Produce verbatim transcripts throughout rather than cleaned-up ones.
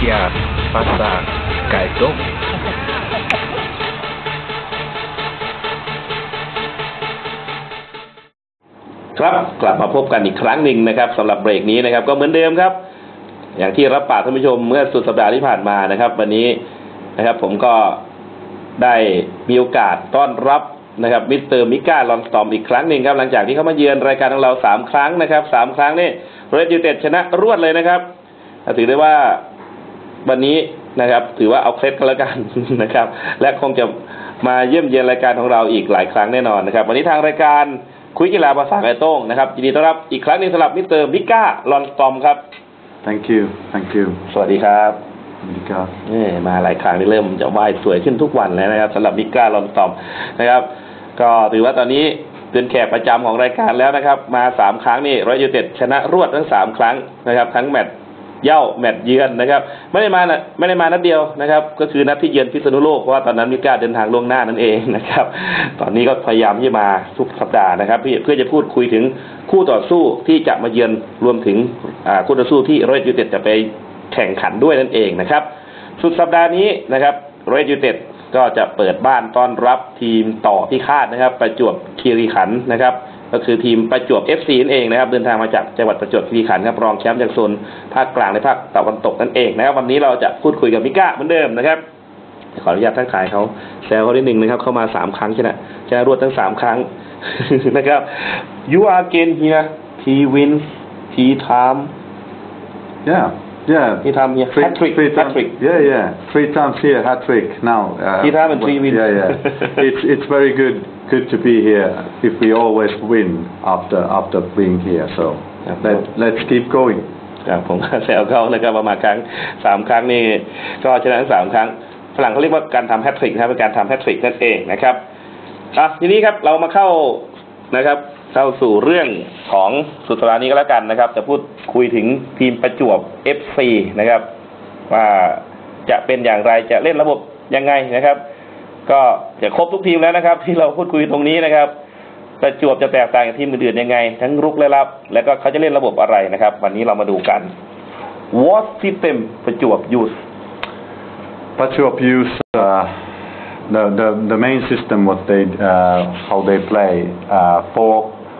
Via Pasar Gaidongครับกลับมาพบกันอีกครั้งหนึ่งนะครับสำหรับเบรกนี้นะครับก็เหมือนเดิมครับอย่างที่รับปากท่านผู้ชมเมื่อสุดสัปดาห์ที่ผ่านมานะครับวันนี้นะครับผมก็ได้มีโอกาสต้อนรับนะครับมิสเตอร์มิก้าลอนสตอมอีกครั้งหนึ่งครับหลังจากที่เขามาเยือนรายการของเราสามครั้งนะครับสามครั้งนี่เรดยูไนเต็ดชนะรวดเลยนะครับถือได้ว่าวันนี้นะครับถือว่าเอาเคล็ดกันแล้วกันนะครับและคงจะมาเยี่ยมเยียนรายการของเราอีกหลายครั้งแน่นอนนะครับวันนี้ทางรายการคุยกีฬาภาษาไก่โต้งนะครับยินดีต้อนรับอีกครั้งนึงสำหรับมิสเตอร์มิก้าลอนสตอมครับ Thank you Thank you สวัสดีครับสวัสดีครับนี่มาหลายครั้งนี่เริ่มจะว่ายสวยขึ้นทุกวันแล้วนะครับสำหรับมิก้าลอนสตอมนะครับก็ถือว่าตอนนี้เป็นแขกประจำของรายการแล้วนะครับมาสามครั้งนี่รอยัลยูไนเต็ดชนะรวดทั้งสามครั้งนะครับทั้งแมตช์เย้าแมตช์เยือนนะครับไม่ได้มาไม่ได้มานัดเดียวนะครับก็คือนัดที่เยือนพิษณุโลกเพราะว่าตอนนั้นมิก้าเดินทางล่วงหน้านั่นเองนะครับตอนนี้ก็พยายามที่มาทุกสัปดาห์นะครับเพื่อจะพูดคุยถึงคู่ต่อสู้ที่จะมาเยือนรวมถึงคู่ต่อสู้ที่รอยัลยูไนเต็ดจะไปแข่งขันด้วยนั่นเองนะครับสุดสัปดาห์นี้นะครับรอยัลยูไนเต็ดก็จะเปิดบ้านต้อนรับทีมต่อพิฆาตนะครับประจวบคีรีขันธ์นะครับก็คือทีมประจวบ เอฟ ซี นั่นเองนะครับเดินทางมาจากจังหวัดประจวบคีรีขันธ์ครับรองแชมป์จากโซนภาคกลางและภาคตะวันตกนั่นเองนะครับวันนี้เราจะพูดคุยกับมิก้าเหมือนเดิมนะครับขออนุญาตทักทายเขาแซวเขานิดนึงนะครับเข้ามาสามครั้งใช่ไหมชนะรวดทั้งสามครั้งนะครับ You are again here he wins he time yeah yeah he time here hat trick hat trick yeah yeah three times here hat trick now uh, he time and three wins yeah yeah it's it's very good good to be here if we always win after after being here so let let's keep going ครับผมแซวเขานะครับประมาณครั้งสามครั้งนี่ก็ชนะทั้งสามครั้งฝรั่งเขาเรียกว่าการทำแฮตทริกนะครับเป็นการทำแฮตทริกนั่นเองนะครับอ่ะทีนี้ครับเรามาเข้านะครับเข้าสู่เรื่องของสุดสัปดาห์นี้ก็แล้วกันนะครับจะพูดคุยถึงทีมประจวบ เอฟ ซี นะครับว่าจะเป็นอย่างไรจะเล่นระบบยังไงนะครับก็จะครบทุกทีมแล้วนะครับที่เราพูดคุยตรงนี้นะครับประจวบจะแตกต่างจากทีมอื่นๆยังไงทั้งรุกและรับแล้วก็เขาจะเล่นระบบอะไรนะครับวันนี้เรามาดูกัน What system ประจวบ use ประจวบ use uh, the the the main system what they uh, how they play uh, four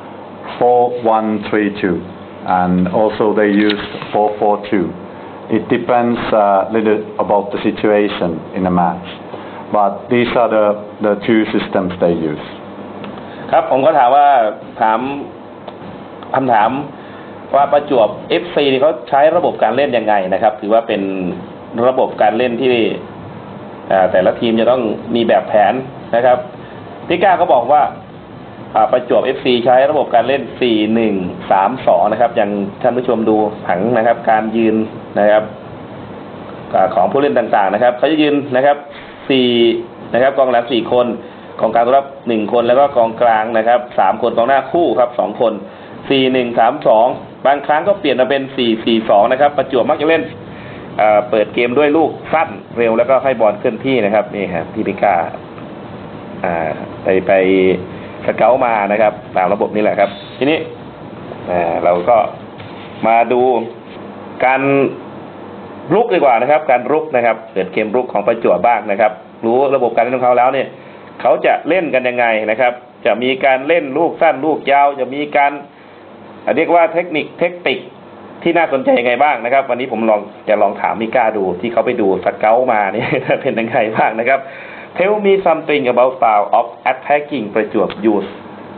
four one three two and also they use four four two it depends a uh, little about the situation in a match but these are the the two systems they use ครับผมก็ถามว่าถามคำถามว่าประจวบ เอฟ ซี นี่เขาใช้ระบบการเล่นยังไงนะครับถือว่าเป็นระบบการเล่นที่แต่ละทีมจะต้องมีแบบแผนนะครับพี่ก้าก็บอกว่าประจวบ เอฟ ซี ใช้ระบบการเล่น สี่หนึ่งสามสอง นะครับอย่างท่านผู้ชมดูผังนะครับการยืนนะครับของผู้เล่นต่างๆนะครับเขาจะยืนนะครับสี่นะครับกองหลังสี่คนกองกลางตัวรับหนึ่งคนแล้วก็กองกลางนะครับสามคนกองหน้าคู่ครับสองคน สี่หนึ่งสามสอง บางครั้งก็เปลี่ยนมาเป็น สี่สี่สอง นะครับประจวบมักจะเล่นเปิดเกมด้วยลูกสั้นเร็วแล้วก็ให้บอลเคลื่อนที่นะครับนี่ครับที่พิก้าไปไปสเกลมานะครับตามระบบนี้แหละครับทีนี้เราก็มาดูการรุกดีกว่านะครับการรุกนะครับเปิดเกมรุกของประจวบบ้างนะครับรู้ระบบการเล่นของเขาแล้วเนี่ยเขาจะเล่นกันยังไงนะครับจะมีการเล่นลูกสั้นลูกยาวจะมีการเรียกว่าเทคนิคเทคนิคที่น่าสนใจยังไงบ้างนะครับวันนี้ผมลองจะลองถามมิก้าดูที่เขาไปดูสเกลมานี่เป็นยังไงบ้างนะครับ Tell me something about style of attacking ประจวบ use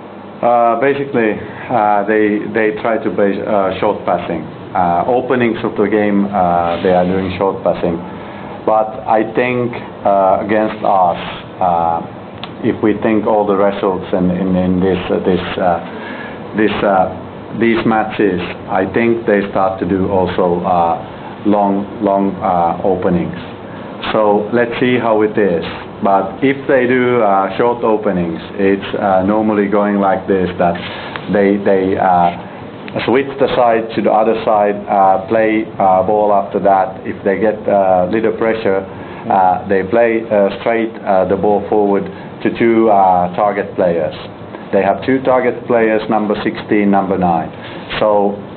uh, basically uh, they they try to play uh, short passing uh, openings of the game uh, they are doing short passing but I think uh, against us uh, if we think all the results in in, in this uh, this uh, this uh, these matches I think they start to do also uh, long long uh, openings so let's see how it is but if they do uh, short openings it's uh, normally going like this that they they uh, switch the side to the other side uh, play uh, ball after that if they get uh, little pressure uh, they play uh, straight uh, the ball forward to two uh, target players they have two target players number sixteen number nine so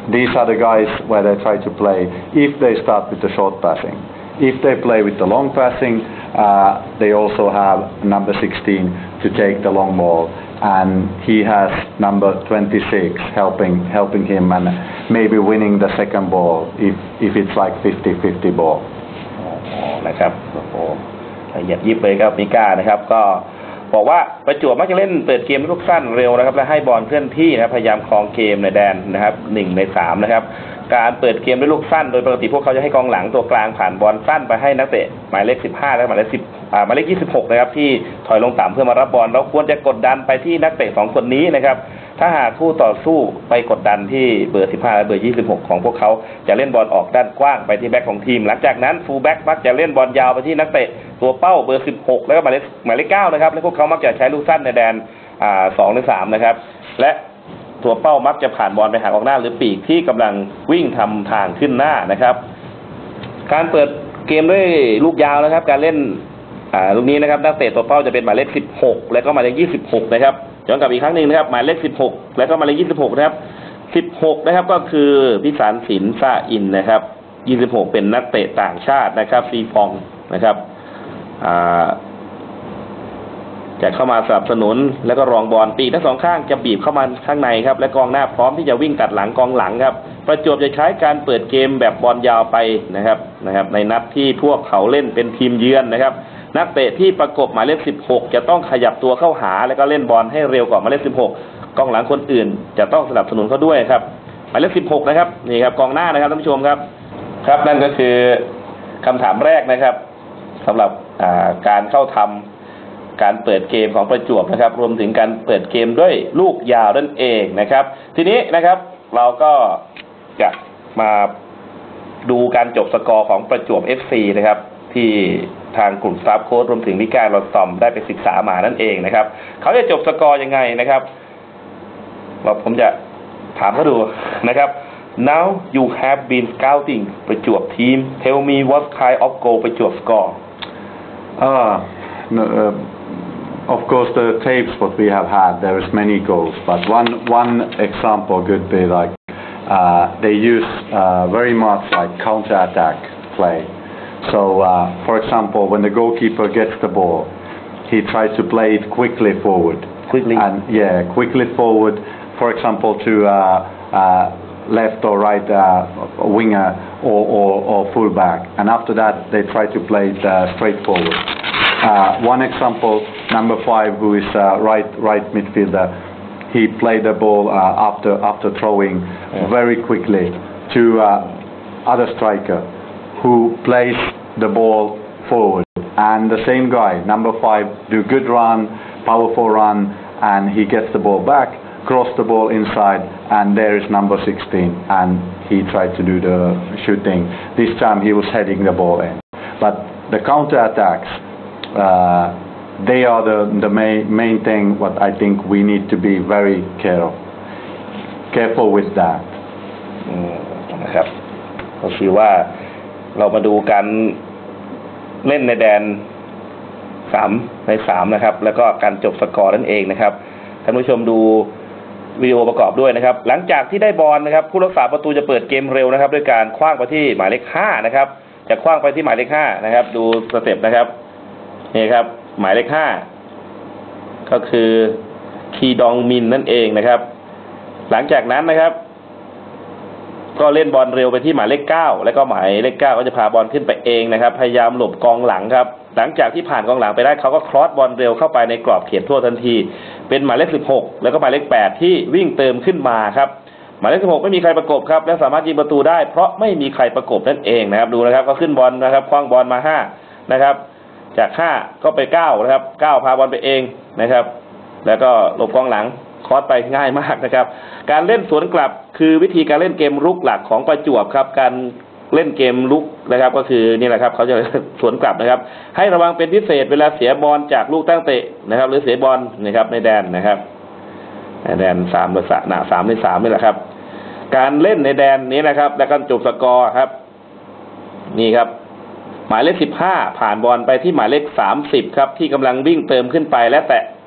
these are the guys where they try to play if they start with the short passing. If they play with the long passing, uh, they also have number sixteen to take the long ball, and he has number twenty-six helping helping him and maybe winning the second ball if if it's like fifty fifty ball. อ๋อนะครับโอ้โหละเอียดยิบเลยครับมิก้านะครับก็บอกว่าประจวบมักจะเล่นเปิดเกมลูกสั้นเร็วนะครับและให้บอลเคลื่อนที่นะครับพยายามครองเกมในแดนนะครับหนึ่งในสามนะครับการเปิดเกมด้วยลูกสั้นโดยปกติพวกเขาจะให้กองหลังตัวกลางผ่านบอลสั้นไปให้นักเตะหมายเลขสิบห้าและหมายเลขสิบอ่าหมายเลขยี่สิบหกนะครับที่ถอยลงต่ำเพื่อมารับบอลเราควรจะกดดันไปที่นักเตะสองคนนี้นะครับถ้าหากคู่ต่อสู้ไปกดดันที่เบอร์สิบห้าและเบอร์ยี่สิบหกของพวกเขาจะเล่นบอลออกด้านกว้างไปที่แบ็คของทีมหลังจากนั้นฟูลแบ็คมักจะเล่นบอลยาวไปที่นักเตะตัวเป้าเบอร์สิบหกแล้วก็หมายเลขหมายเลขเก้านะครับและพวกเขามักจะใช้ลูกสั้นในแดนอ่าสองหรือสามนะครับและตัวเป้ามักจะผ่านบอลไปหากองหน้าหรือปีกที่กำลังวิ่งทำทางขึ้นหน้านะครับการเปิดเกมด้วยลูกยาวนะครับการเล่นอ่าลูกนี้นะครับนักเตะตัวเป้าจะเป็นหมายเลขสิบหกและก็หมายเลขยี่สิบหกนะครับย้อนกลับอีกครั้งหนึ่งนะครับหมายเลขสิบหกและก็หมายเลขยี่สิบหกนะครับสิบหกนะครับก็คือพิสารศิลป์ซาอินนะครับยี่สิบหกเป็นนักเตะต่างชาตินะครับซีฟองนะครับอ่าจะเข้ามาสนับสนุนแล้วก็รองบอลปีกทั้งสองข้างจะบีบเข้ามาข้างในครับและกองหน้าพร้อมที่จะวิ่งตัดหลังกองหลังครับประจวบจะใช้การเปิดเกมแบบบอลยาวไปนะครับนะครับในนัดที่พวกเขาเล่นเป็นทีมเยือนนะครับนักเตะที่ประกบหมายเลขสิบหกจะต้องขยับตัวเข้าหาแล้วก็เล่นบอลให้เร็วกว่าหมายเลขสิบหกกองหลังคนอื่นจะต้องสนับสนุนเขาด้วยครับหมายเลขสิบหกนะครับนี่ครับกองหน้านะครับท่านผู้ชมครับครับนั่นก็คือคำถามแรกนะครับสำหรับการเข้าทำการเปิดเกมของประจวบนะครับรวมถึงการเปิดเกมด้วยลูกยาวนั่นเองนะครับทีนี้นะครับเราก็จะมาดูการจบสกอร์ของประจวบ เอฟ ซี นะครับที่ทางกลุ่มสตาฟโค้ชรวมถึงมิก้าลอตอมได้ไปศึกษามานั่นเองนะครับเขาจะจบสกอร์ยังไงนะครับเราผมจะถามเขาดูนะครับ now you have been scouting ประจวบ team tell me what kind of goal ประจวบ score uh, no, uh, Of course, the tapes what we have had, there is many goals, but one one example could be like uh, they use uh, very much like counter-attack play. So, uh, for example, when the goalkeeper gets the ball, he tries to play it quickly forward. Quickly. And yeah, quickly forward. For example, to uh, uh, left or right uh, winger or, or, or fullback, and after that they try to play it uh, straight forward. Uh, one example, number five, who is uh, right right midfielder, he played the ball uh, after after throwing yeah. very quickly to uh, other striker, who plays the ball forward. And the same guy, number five, do good run, powerful run, and he gets the ball back, cross the ball inside, and there is number sixteen, and he tried to do the shooting. This time he was heading the ball in. But the counter attacks, uh, they are the, the main, main thing what I think we need to be very careful careful with that นะครับก็คือว่าเรามาดูการเล่นในแดนสามในสามนะครับแล้วก็การจบสกอร์นั่นเองนะครับท่านผู้ชมดูวิดีโอประกอบด้วยนะครับหลังจากที่ได้บอลนะครับผู้รักษาประตูจะเปิดเกมเร็วนะครับด้วยการขว้างไปที่หมายเลขห้านะครับจะขว้างไปที่หมายเลขห้านะครับดูสเต็ปนะครับนี่ครับหมายเลขห้าก็คือคีดองมินนั่นเองนะครับหลังจากนั้นนะครับก็เล่นบอลเร็วไปที่หมายเลขเก้าแล้วก็หมายเลขเก้าก็จะพาบอลขึ้นไปเองนะครับพยายามหลบกองหลังครับหลังจากที่ผ่านกองหลังไปได้เขาก็ครอสบอลเร็วเข้าไปในกรอบเขตโทษทันทีเป็นหมายเลขสิบหกแล้วก็หมายเลขแปดที่วิ่งเติมขึ้นมาครับหมายเลขสิบหกไม่มีใครประกบครับและสามารถยิงประตูได้เพราะไม่มีใครประกบนั่นเองนะครับดูนะครับก็ขึ้นบอลนะครับคว้างบอลมาห้านะครับจากห้าก็ไปเก้านะครับเก้าพาบอลไปเองนะครับแล้วก็หลบกองหลังคอสไปง่ายมากนะครับการเล่นสวนกลับคือวิธีการเล่นเกมรุกหลักของประจวบครับการเล่นเกมรุกนะครับก็คือนี่แหละครับเขาจะสวนกลับนะครับให้ระวังเป็นพิเศษเวลาเสียบอลจากลูกตั้งเตะนะครับหรือเสียบอลนะครับในแดนนะครับในแดนสามหรือสามสามในสามนี่แหละครับการเล่นในแดนนี้นะครับและการจบสกอร์ครับนี่ครับหมายเลขสิบห้าผ่านบอลไปที่หมายเลขสามสิบครับที่กำลังวิ่งเติมขึ้นไปและแตะ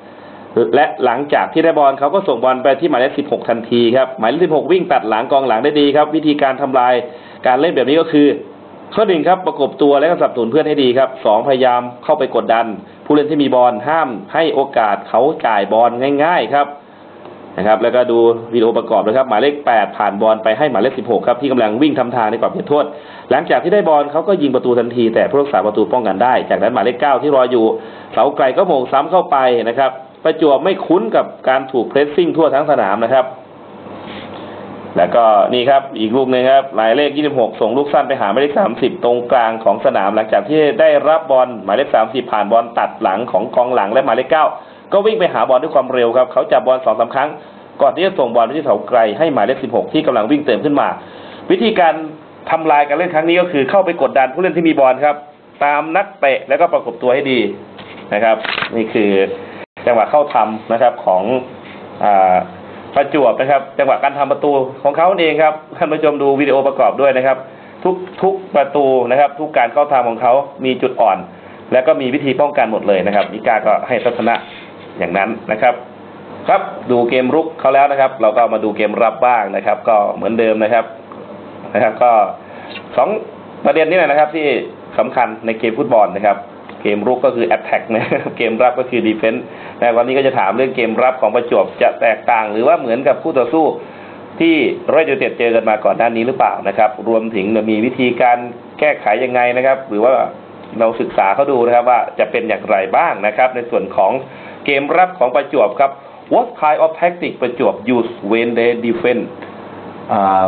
และหลังจากที่ได้บอลเขาก็ส่งบอลไปที่หมายเลขสิบหกทันทีครับหมายเลขสิบหกวิ่งตัดหลังกองหลังได้ดีครับวิธีการทำลายการเล่นแบบนี้ก็คือข้อหนึ่งครับประกบตัวและก็สนับสนุนเพื่อนให้ดีครับสองพยายามเข้าไปกดดันผู้เล่นที่มีบอลห้ามให้โอกาสเขาจ่ายบอลง่ายๆครับนะครับแล้วก็ดูวิดีโอประกอบเลยครับหมายเลขแปดผ่านบอลไปให้หมายเลขสิบหกครับที่กำลังวิ่งทำทางในกรอบเขตโทษหลังจากที่ได้บอลเขาก็ยิงประตูทันทีแต่ผู้รักษาประตูป้องกันได้จากนั้นหมายเลขเก้าที่รออยู่เสาไกลก็โมงซ้ำเข้าไปนะครับประจวบไม่คุ้นกับการถูกเพรสซิ่งทั่วทั้งสนามนะครับแล้วก็นี่ครับอีกลูกนึงครับหมายเลขยี่สิบหกส่งลูกสั้นไปหาหมายเลขสามสิบตรงกลางของสนามหลังจากที่ได้รับบอลหมายเลขสามสิบผ่านบอลตัดหลังของกองหลังและหมายเลขเก้าก็วิ่งไปหาบอลด้วยความเร็วครับเขาจับบอลสองสามครั้งก่อนที่จะส่งบอลไปที่เสาไกลให้หมายเลขสิบหกที่กำลังวิ่งเติมขึ้นมาวิธีการทำลายการเล่นครั้งนี้ก็คือเข้าไปกดดันผู้เล่นที่มีบอลครับตามนักเตะแล้วก็ประกบตัวให้ดีนะครับนี่คือจังหวะเข้าทำนะครับของอ่าประจวบนะครับจังหวะการทำประตูของเขาเองครับท่านผู้ชมดูวิดีโอประกอบด้วยนะครับทุกทุกประตูนะครับทุกการเข้าทำของเขามีจุดอ่อนแล้วก็มีวิธีป้องกันหมดเลยนะครับนิกาก็ให้ทัศนะอย่างนั้นนะครับครับดูเกมรุกเขาแล้วนะครับเราก็มาดูเกมรับบ้างนะครับก็เหมือนเดิมนะครับนะครับก็สองประเด็นนี้นะครับที่สำคัญในเกมฟุตบอลนะครับเกมรุกก็คือ attack นะเกมรับก็คือ defense นะวันนี้ก็จะถามเรื่องเกมรับของประจวบจะแตกต่างหรือว่าเหมือนกับคู่ต่อสู้ที่ร้อยยูไนเต็ดเจอกันมาก่อนหน้านี้หรือเปล่านะครับรวมถึงมีวิธีการแก้ไขยังไงนะครับหรือว่าเราศึกษาเขาดูนะครับว่าจะเป็นอย่างไรบ้างนะครับในส่วนของเกมรับของประจวบครับ What kind of tactic ประจวบ use when they defend uh,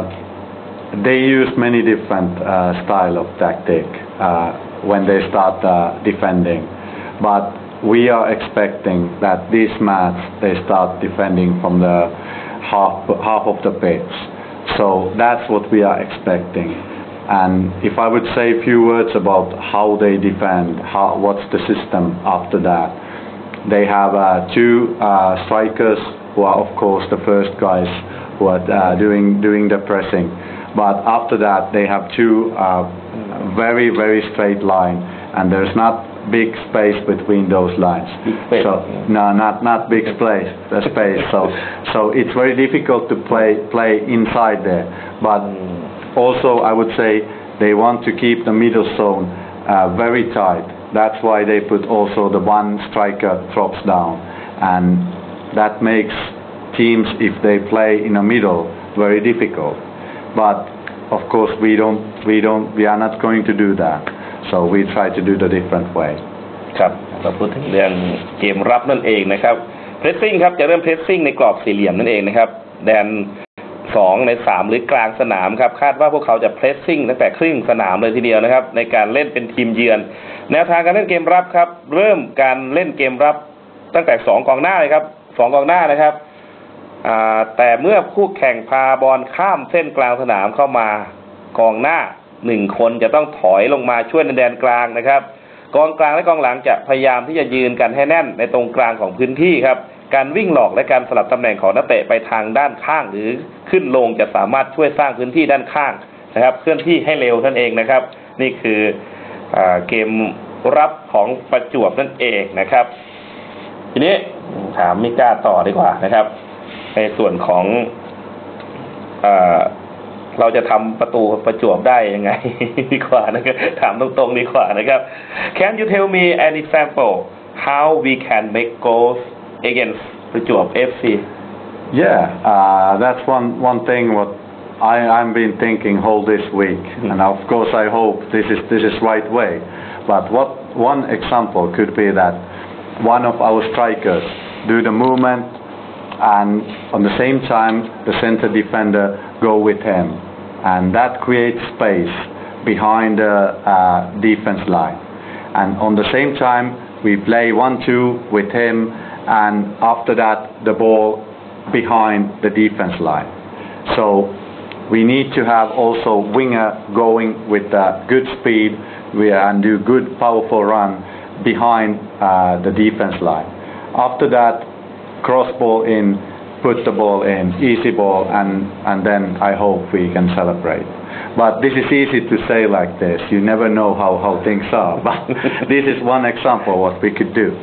they use many different uh, style of tactic uh, when they start uh, defending but we are expecting that this match they start defending from the half half of the pitch so that's what we are expecting and if I would say a few words about how they defend how what's the system after that they have uh, two uh, strikers who are of course the first guys who are uh, doing doing the pressing but after that they have two uh, very very straight line and there's not big space between those lines so no not not big space the space so so it's very difficult to play play inside there but also I would say they want to keep the middle zone uh, very tight that's why they put also the one striker drops down and that makes teams if they play in the middle very difficult but of course we don't we don't we are not going to do that so we try to do the different way ครับเราพูดถึงเรื่องเกมรับนั่นเองนะครับเพรสซิ่งครับจะเริ่มเพรสซิ่งในกรอบสี่เหลี่ยมนั่นเองนะครับแดนสองในสามหรือกลางสนามครับคาดว่าพวกเขาจะเพรสซิ่งตั้งแต่ครึ่งสนามเลยทีเดียวนะครับในการเล่นเป็นทีมเยือนแนวทางการเล่นเกมรับครับเริ่มการเล่นเกมรับตั้งแต่สองกองหน้าเลยครับสองกองหน้านะครับแต่เมื่อคู่แข่งพาบอลข้ามเส้นกลางสนามเข้ามากองหน้าหนึ่งคนจะต้องถอยลงมาช่วยในแดนกลางนะครับกองกลางและกองหลังจะพยายามที่จะยืนกันให้แน่นในตรงกลางของพื้นที่ครับการวิ่งหลอกและการสลับตำแหน่งของนักเตะไปทางด้านข้างหรือขึ้นลงจะสามารถช่วยสร้างพื้นที่ด้านข้างนะครับเคลื่อนที่ให้เร็วนั่นเองนะครับนี่คือเกมรับของประจวบนั่นเองนะครับทีนี้ถามมิก้าต่อดีกว่านะครับในส่วนของเอ่อเราจะทำประตูประจวบได้ยังไงดีกว่านะครับถามตรงๆดีกว่านะครับ Can you tell me an example how we can make goals against ประจวบ เอฟ ซี Yeah uh, that's one one thing what I I've been thinking whole this week and of course I hope this is this is right way but what one example could be that one of our strikers do the movement and on the same time the center defender go with him and that creates space behind the uh, defense line and on the same time we play one two with him and after that the ball behind the defense line so we need to have also winger going with uh, good speed and do good powerful run behind uh, the defense line after that cross ball in put the ball in easy ball and and then I hope we can celebrate but this is easy to say like this you never know how how things are but this is one example what we could do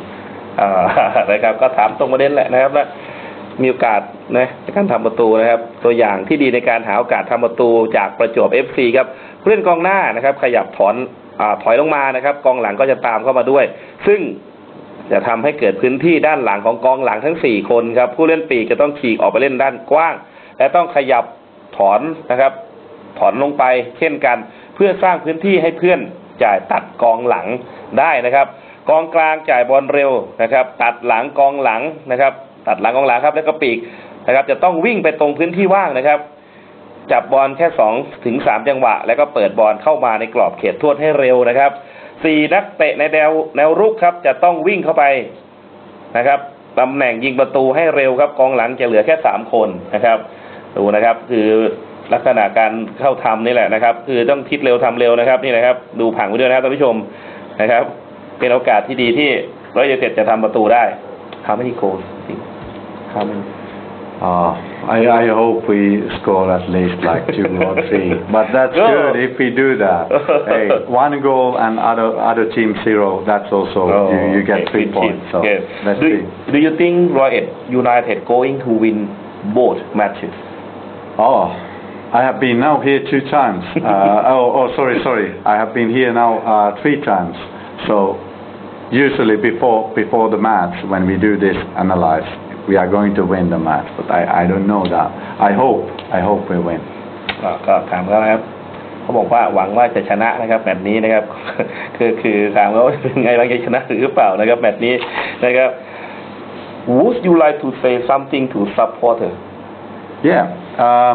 อ่านะครับก็ถามตรงประเด็นแหละนะครับและมีโอกาสนะในการทำประตูนะครับตัวอย่างที่ดีในการหาโอกาสทำประตูจากประจวบ เอฟ ซี ครับผู้เล่นกองหน้านะครับขยับถอนอ่าถอยลงมานะครับกองหลังก็จะตามเข้ามาด้วยซึ่งจะทำให้เกิดพื้นที่ด้านหลังของกองหลังทั้งสี่คนครับผู้เล่นปีกจะต้องฉีกออกไปเล่นด้านกว้างและต้องขยับถอนนะครับถอนลงไปเช่นกันเพื่อสร้างพื้นที่ให้เพื่อนจ่ายตัดกองหลังได้นะครับกองกลางจ่ายบอลเร็วนะครับตัดหลังกองหลังนะครับตัดหลังกองหลังครับแล้วก็ปีกนะครับจะต้องวิ่งไปตรงพื้นที่ว่างนะครับจับบอลแค่สองถึงสามจังหวะแล้วก็เปิดบอลเข้ามาในกรอบเขตโทษให้เร็วนะครับสี่นักเตะในแนวแนวรุกครับจะต้องวิ่งเข้าไปนะครับตำแหน่งยิงประตูให้เร็วครับกองหลังจะเหลือแค่สามคนนะครับดูนะครับคือลักษณะการเข้าทำนี่แหละนะครับคือต้องคิดเร็วทำเร็วนะครับนี่นะครับดูผังไปด้วยนะครับท่านผู้ชมนะครับเป็นโอกาสที่ดีที่ร้อยเอ็ดจะทำประตูได้How many goals? How many? Uh, I, I hope we score at least like two or three. But that's Go. good if we do that. Hey, one goal and other other team zero. That's also Oh, you, you get okay, three good points. team. So Yes. let's Do, see. do you think Royal United going to win both matches? Oh, I have been now here two times. Uh, oh, oh, sorry, sorry. I have been here now uh, three times. So usually before before the match when we do this analyze, we are going to win the match. But I I don't know that. I hope I hope we win. ก็ถามเขานะครับเขาบอกว่าหวังว่าจะชนะนะครับแมตช์นี้นะครับ คือคือถามเขาเป็นไงบ้างจะชนะหรือเปล่านะครับแมตช์นี้นะครับ Would you like to say something to supporter? Yeah. Um,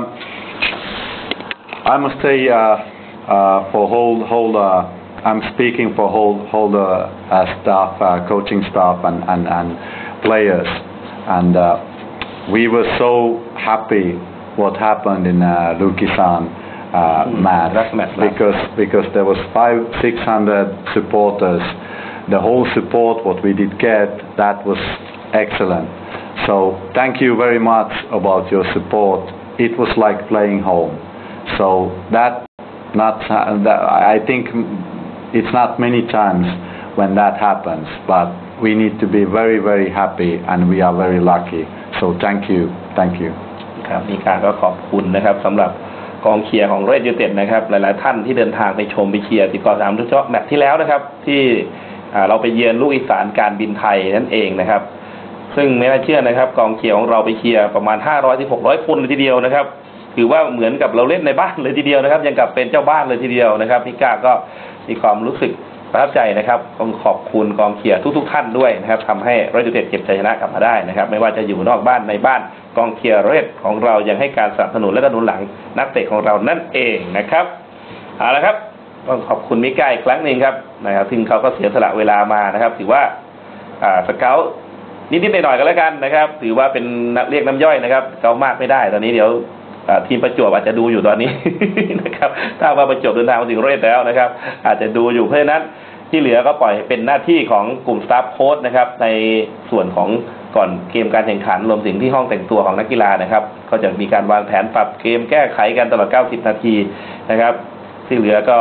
I must say uh, uh, for whole whole. Uh, I'm speaking for whole whole uh, uh, staff, uh, coaching staff, and and, and players, and uh, we were so happy what happened in uh, Lukisan uh, Mm, match that's match, yeah. because because there was five six hundred supporters. The whole support what we did get, that was excellent. So thank you very much about your support. It was like playing home. So that not that I think. It's not many times when that happens, but we need to be very, very happy, and we are very lucky. So thank you, thank you. ครับมีการก็ขอบคุณนะครับสำหรับกองเชียร์ของเรดยูไนเต็ดนะครับหลายๆท่านที่เดินทางไปชมไปเชียร์ติดต่อสามโดยเฉพาะแมตช์ที่แล้วนะครับที่เราไปเยือนลูกอีสานการบินไทยนั่นเองนะครับซึ่งไม่น่าเชื่อนะครับกองเชียร์ของเราไปเชียร์ประมาณห้าร้อยถึงหกร้อยคนเลยทีเดียวนะครับถือว่าเหมือนกับเราเล่นในบ้านเลยทีเดียวนะครับยังกับเป็นเจ้าบ้านเลยทีเดียวนะครับพี่ก้าก็มีความรู้สึกประทับใจนะครับต้องขอบคุณกองเชียร์ทุกๆท่านด้วยนะครับทำให้เรดยูไนเต็ดเก็บชัยชนะกลับมาได้นะครับไม่ว่าจะอยู่นอกบ้านในบ้านกองเชียร์เรดของเรายังให้การสนับสนุนและก็หนุนหลังนักเตะของเรานั่นเองนะครับเอาละครับต้องขอบคุณมิก้าอีกครั้งหนึ่งครับนะครับซึ่งเขาก็เสียสละเวลามานะครับถือว่าอ่าสเกลนิดๆหน่อยๆกันแล้วกันนะครับถือว่าเป็นเรียกน้ำย่อยนะครับเกามากไม่ได้ตอนนี้เดี๋ยวทีมประจวบอาจจะดูอยู่ตอนนี้ นะครับถ้าว่าประจวบเดินทางมาถึงเรดแล้วนะครับอาจจะดูอยู่เพราะฉะนั้นที่เหลือก็ปล่อยเป็นหน้าที่ของกลุ่มสตาฟโค้ชนะครับในส่วนของก่อนเกมการแข่งขันรวมถึงที่ห้องแต่งตัวของนักกีฬานะครับก็จะมีการวางแผนปรับเกมแก้ไขกันตลอดเก้าสิบนาทีนะครับที่เหลือก็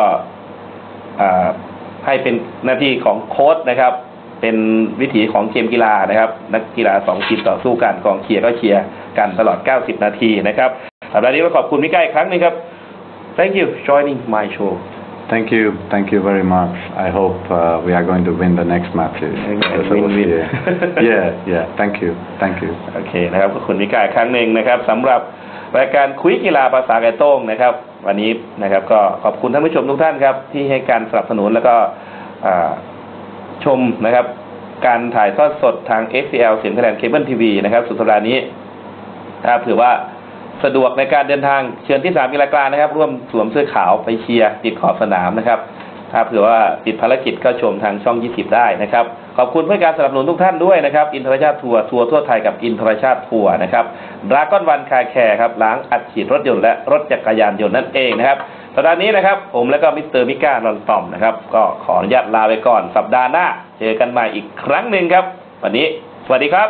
ให้เป็นหน้าที่ของโค้ชนะครับเป็นวิถีของเกมกีฬานะครับนักกีฬาสองทีมต่อสู้กันกองเชียร์ก็เชียร์กันตลอดเก้าสิบนาทีนะครับสัปดาห์นี้ก็ขอบคุณมิก้าอีกครั้งนึงครับ Thank you joining my show Thank you, thank you very much. I hope uh, we are going to win the next matches. Win win Yeah, yeah. Thank you, thank you. โอเคนะครับขอบคุณมิก้าอีกครั้งนึงนะครับสำหรับรายการคุยกีฬาภาษาไก่โต้งนะครับวันนี้นะครับก็ขอบคุณท่านผู้ชมทุกท่านครับที่ให้การสนับสนุนแล้วก็ชมนะครับการถ่ายทอดสดทาง เอส ซี แอล เสียงไทยแลนด์เคเบิลทีวีนะครับสุดสัปดาห์นี้นะครับถือว่าสะดวกในการเดินทางเชิญที่สนามกีฬากลางนะครับร่วมสวมเสื้อขาวไปเชียร์ติดขอบสนามนะครับถ้าเผื่อว่าติดภารกิจก็ชมทางช่องยี่สิบได้นะครับขอบคุณเพื่อการสนับสนุนทุกท่านด้วยนะครับอินทรชาติทัวร์ทัวร์ทั่วไทยกับอินทรชาติทัวร์นะครับดราก้อนวันคาแคร์ครับล้างอัดฉีดรถยนต์และรถจักรยานยนต์นั่นเองนะครับสัปดาห์นี้นะครับผมและก็มิสเตอร์มิก้าลอนตอมนะครับก็ขออนุญาตลาไปก่อนสัปดาห์หน้าเจอกันใหม่อีกครั้งหนึ่งครับวันนี้สวัสดีครับ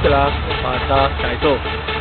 Islam Mata Taito